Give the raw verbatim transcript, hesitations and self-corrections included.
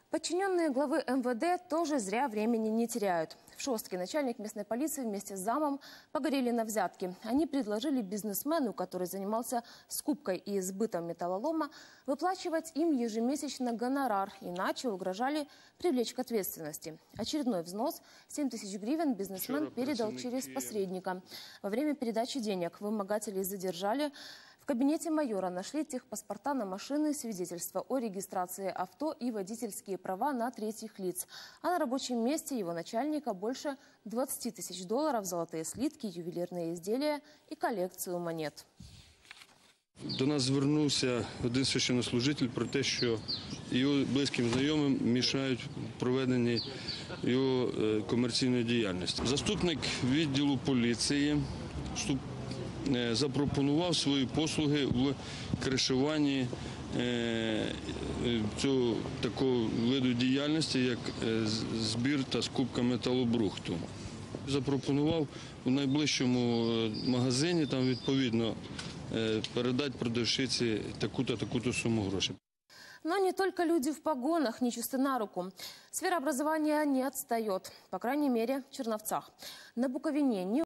Подчиненные главы эм вэ дэ тоже зря времени не теряют. В Шостке начальник местной полиции вместе с замом погорели на взятки. Они предложили бизнесмену, который занимался скупкой и сбытом металлолома, выплачивать им ежемесячно гонорар, иначе угрожали привлечь к ответственности. Очередной взнос – семь тысяч гривен бизнесмен передал через посредника. Во время передачи денег вымогателей задержали. В кабинете майора нашли техпаспорта на машины, свидетельства о регистрации авто и водительские права на третьих лиц. А на рабочем месте его начальника больше двадцати тысяч долларов, золотые слитки, ювелирные изделия и коллекцию монет. До нас звернувся один священнослужитель про те, що його близьким знайомим мішають проведенні його комерційної діяльності. Заступник відділу поліції запропонував свої послуги в кришуванні цього такого виду діяльності, як збір та скупка металобрухту. Запропонував у найближчому магазині там відповідно передать продавщице таку-то, таку-то сумму грошей. Но не только люди в погонах нечисты на руку. Сфера образования не отстает, по крайней мере, в Черновцах. На Буковине не